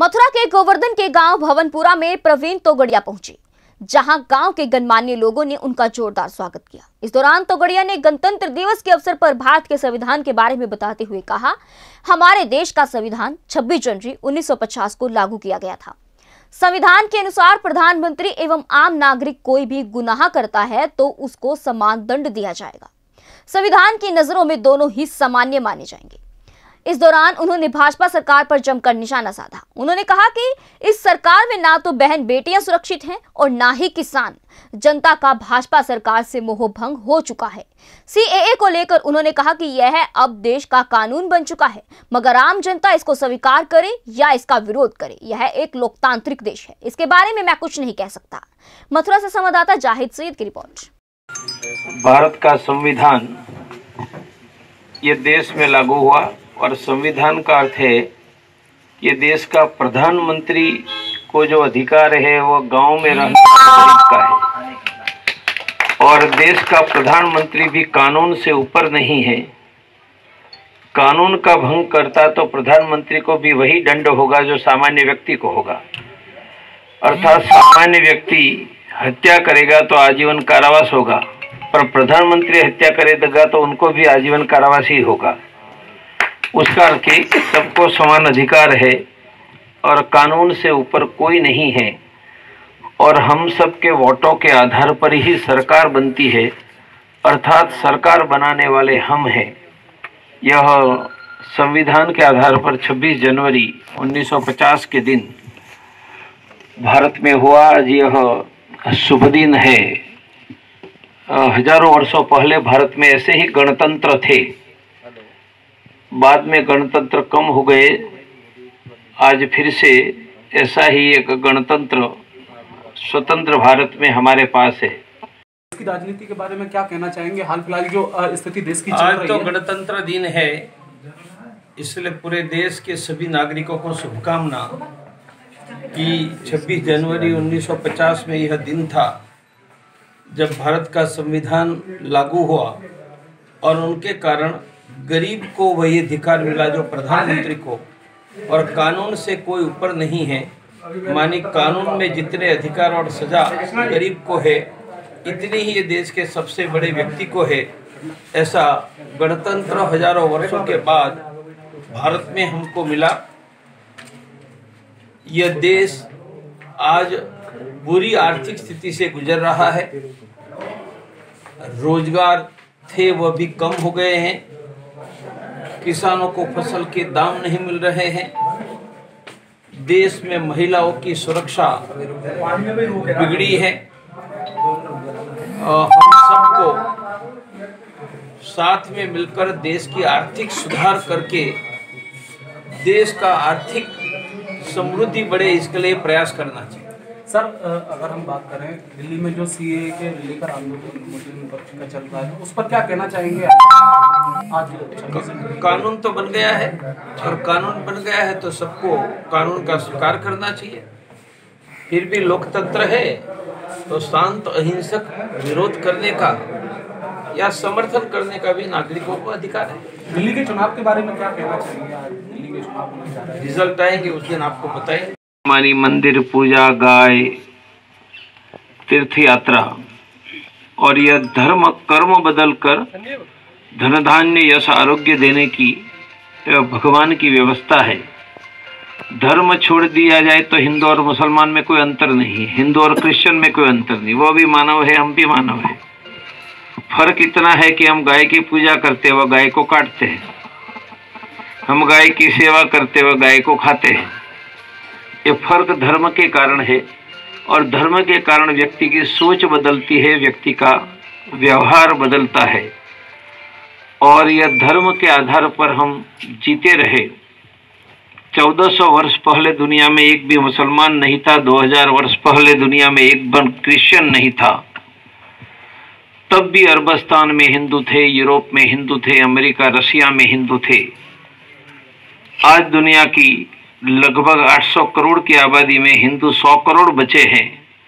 मथुरा के गोवर्धन के गांव भवनपुरा में प्रवीण तोगड़िया पहुंचे, जहां गांव के गणमान्य लोगों ने उनका जोरदार स्वागत किया। इस दौरान तोगड़िया ने गणतंत्र दिवस के अवसर पर भारत के संविधान के बारे में बताते हुए कहा, हमारे देश का संविधान 26 जनवरी 1950 को लागू किया गया था। संविधान के अनुसार प्रधानमंत्री एवं आम नागरिक कोई भी गुनाह करता है तो उसको समान दंड दिया जाएगा। संविधान की नजरों में दोनों ही सामान्य माने जाएंगे। इस दौरान उन्होंने भाजपा सरकार पर जमकर निशाना साधा। उन्होंने कहा कि इस सरकार में ना तो बहन बेटियां सुरक्षित हैं और ना ही किसान। जनता का भाजपा सरकार से मोह भंग हो चुका है। सीएए को लेकर उन्होंने कहा कि यह अब देश का कानून बन चुका है, मगर आम जनता इसको स्वीकार करे या इसका विरोध करे। यह एक लोकतांत्रिक देश है, इसके बारे में मैं कुछ नहीं कह सकता। मथुरा से संवाददाता जाहिद सईद की रिपोर्ट। भारत का संविधान ये देश में लागू हुआ और संविधान का अर्थ है कि देश का प्रधानमंत्री को जो अधिकार है वो गांव में रहने वाले का है और देश का प्रधानमंत्री भी कानून से ऊपर नहीं है। कानून का भंग करता तो प्रधानमंत्री को भी वही दंड होगा जो सामान्य व्यक्ति को होगा। अर्थात सामान्य व्यक्ति हत्या करेगा तो आजीवन कारावास होगा, पर प्रधानमंत्री हत्या करेगा तो उनको भी आजीवन कारावास ही होगा। उसका अर्थ सबको समान अधिकार है और कानून से ऊपर कोई नहीं है और हम सब के वोटों के आधार पर ही सरकार बनती है, अर्थात सरकार बनाने वाले हम हैं। यह संविधान के आधार पर 26 जनवरी 1950 के दिन भारत में हुआ। यह शुभ दिन है। हजारों वर्षों पहले भारत में ऐसे ही गणतंत्र थे, बाद में गणतंत्र कम हो गए। आज फिर से ऐसा ही एक गणतंत्र स्वतंत्र भारत में हमारे पास है। इसकी राजनीति के बारे में क्या कहना चाहेंगे? हाल फिलहाल जो स्थिति देश की चल रही है। आज तो गणतंत्र दिन है, इसलिए पूरे देश के सभी नागरिकों को शुभकामना कि 26 जनवरी 1950 में यह दिन था जब भारत का संविधान लागू हुआ और उनके कारण गरीब को वही अधिकार मिला जो प्रधानमंत्री को, और कानून से कोई ऊपर नहीं है। मानी कानून में जितने अधिकार और सजा गरीब को है, इतनी ही ये देश के सबसे बड़े व्यक्ति को है। ऐसा गणतंत्र हजारों वर्षों के बाद भारत में हमको मिला। यह देश आज बुरी आर्थिक स्थिति से गुजर रहा है। रोजगार थे वह भी कम हो गए हैं। किसानों को फसल के दाम नहीं मिल रहे हैं। देश में महिलाओं की सुरक्षा बिगड़ी है। हम सबको साथ में मिलकर देश की आर्थिक सुधार करके देश का आर्थिक समृद्धि बढ़े, इसके लिए प्रयास करना चाहिए। सर, अगर हम बात करें दिल्ली में जो सीएए के लेकर आंदोलन मुस्लिम पक्ष का चल रहा है, उस पर क्या कहना चाहेंगे? आज कानून तो बन गया है और कानून बन गया है तो सबको कानून का स्वीकार करना चाहिए। फिर भी लोकतंत्र है तो शांत अहिंसक विरोध करने का या समर्थन करने का भी नागरिकों को अधिकार है। दिल्ली के चुनाव के बारे में क्या कहना चाहेंगे? आज दिल्ली के चुनाव होने जा रहे हैं, रिजल्ट आएंगे उस दिन आपको बताएंगे। हमारी मंदिर पूजा, गाय, तीर्थ यात्रा और यह धर्म कर्म बदलकर धन धान्य यश आरोग्य देने की भगवान की व्यवस्था है। धर्म छोड़ दिया जाए तो हिंदू और मुसलमान में कोई अंतर नहीं, हिंदू और क्रिश्चियन में कोई अंतर नहीं। वो भी मानव है, हम भी मानव है। फर्क इतना है कि हम गाय की पूजा करते हुए गाय को काटते हैं, हम गाय की सेवा करते हुए गाय को खाते हैं। ये फर्क धर्म के कारण है और धर्म के कारण व्यक्ति की सोच बदलती है, व्यक्ति का व्यवहार बदलता है और यह धर्म के आधार पर हम जीते रहे। 1400 वर्ष पहले दुनिया में एक भी मुसलमान नहीं था। 2000 वर्ष पहले दुनिया में एक भी क्रिश्चियन नहीं था। तब भी अरबस्तान में हिंदू थे, यूरोप में हिंदू थे, अमेरिका रशिया में हिंदू थे। आज दुनिया की लगभग 800 करोड़ की आबादी में हिंदू 100 करोड़ बचे हैं।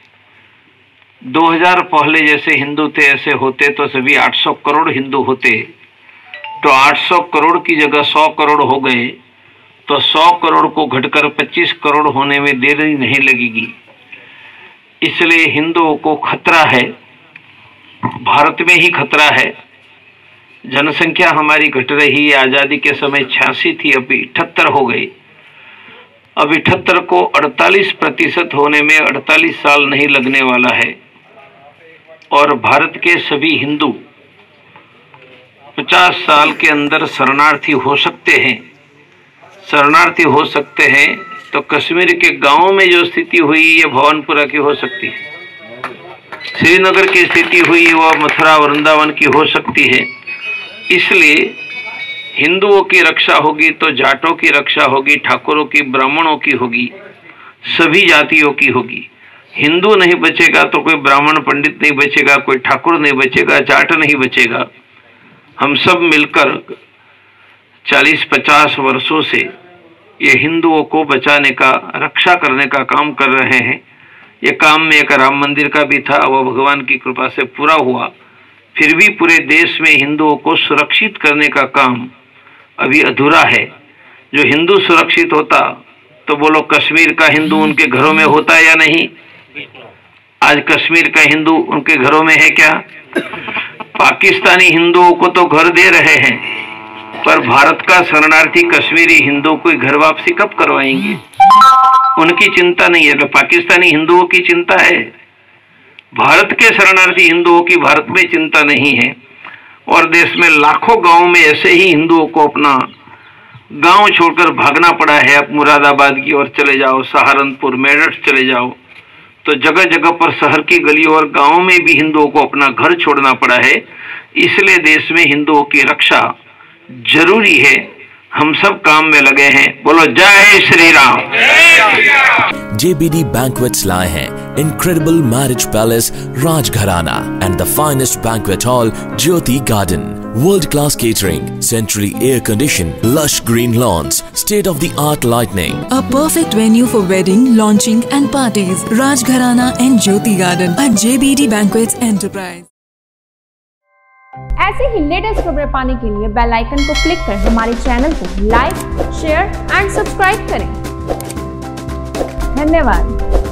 2000 पहले जैसे हिंदू थे ऐसे होते तो सभी 800 करोड़ हिंदू होते, तो 800 करोड़ की जगह 100 करोड़ हो गए तो 100 करोड़ को घटकर 25 करोड़ होने में देरी नहीं लगेगी। इसलिए हिंदुओं को खतरा है, भारत में ही खतरा है। जनसंख्या हमारी घट रही है। आजादी के समय 86 थी, अभी 78 हो गई। अब 78 को 48% होने में 48 साल नहीं लगने वाला है। और भारत के सभी हिंदू 50 साल के अंदर शरणार्थी हो सकते हैं। शरणार्थी हो सकते हैं तो कश्मीर के गांवों में जो स्थिति हुई ये भवनपुरा की हो सकती है, श्रीनगर की स्थिति हुई वो मथुरा वृंदावन की हो सकती है। इसलिए हिंदुओं की रक्षा होगी तो जाटों की रक्षा होगी, ठाकुरों की, ब्राह्मणों की होगी, सभी जातियों की होगी। हिंदू नहीं बचेगा तो कोई ब्राह्मण पंडित नहीं बचेगा, कोई ठाकुर नहीं बचेगा, जाट नहीं बचेगा। हम सब मिलकर 40-50 वर्षों से ये हिंदुओं को बचाने का, रक्षा करने का काम कर रहे हैं। ये काम में एक राम मंदिर का भी था, वो भगवान की कृपा से पूरा हुआ। फिर भी पूरे देश में हिंदुओं को सुरक्षित करने का काम अभी अधूरा है। जो हिंदू सुरक्षित होता तो बोलो कश्मीर का हिंदू उनके घरों में होता या नहीं? आज कश्मीर का हिंदू उनके घरों में है क्या? पाकिस्तानी हिंदुओं को तो घर दे रहे हैं, पर भारत का शरणार्थी कश्मीरी हिंदू को घर वापसी कब करवाएंगे? उनकी चिंता नहीं है। तो पाकिस्तानी हिंदुओं की चिंता है, भारत के शरणार्थी हिंदुओं की भारत में चिंता नहीं है। और देश में लाखों गांवों में ऐसे ही हिंदुओं को अपना गांव छोड़कर भागना पड़ा है। आप मुरादाबाद की ओर चले जाओ, सहारनपुर, मेरठ चले जाओ, तो जगह जगह पर शहर की गलियों और गांवों में भी हिंदुओं को अपना घर छोड़ना पड़ा है। इसलिए देश में हिंदुओं की रक्षा जरूरी है। हम सब काम में लगे हैं। बोलो जय श्री राम। JBD Banquets लाए हैं incredible marriage palace Rajgharana and the finest banquet hall Jyoti Garden. World-class catering, centrally air-conditioned, lush green lawns, state-of-the-art lighting. A perfect venue for wedding, launching and parties. Rajgharana and Jyoti Garden at JBD Banquets Enterprise. ऐसे ही latest खबरें पाने के लिए bell icon को click कर हमारे channel को like, share and subscribe करें। धन्यवाद।